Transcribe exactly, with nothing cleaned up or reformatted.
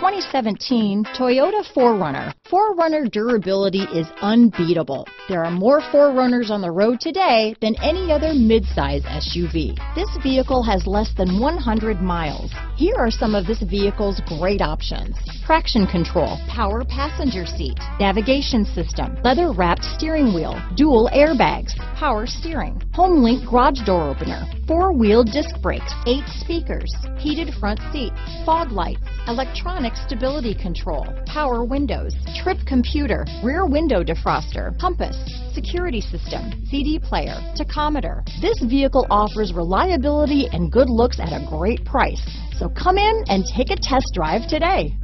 twenty seventeen Toyota four runner. four runner durability is unbeatable. There are more four runners on the road today than any other midsize S U V. This vehicle has less than one hundred miles. Here are some of this vehicle's great options: traction control, power passenger seat, navigation system, leather-wrapped steering wheel, dual airbags, power steering, HomeLink garage door opener, four-wheel disc brakes, eight speakers, heated front seats, fog lights, electronic stability control, power windows, trip computer, rear window defroster, compass, security system, C D player, tachometer. This vehicle offers reliability and good looks at a great price. So come in and take a test drive today.